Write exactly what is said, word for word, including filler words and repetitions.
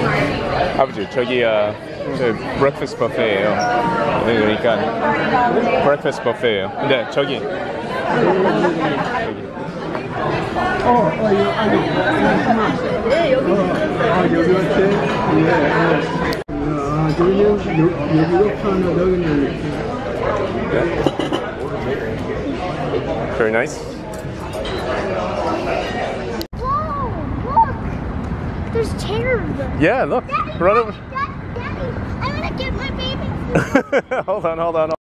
아버지 저기 어, 저 breakfast buffet예요. 그러니까 breakfast buffet예요. 근데 저기 저기. 어, 어, 이거 아니. 네, 여기. 어, 아, 여기 왔대. 예. 아, 저기는 여기 옆에 하나, 여기는. Yeah. Very nice. Whoa, look! There's chairs. Yeah, look. Daddy, Right over. Daddy, Daddy, I'm gonna get my baby. hold on, hold on.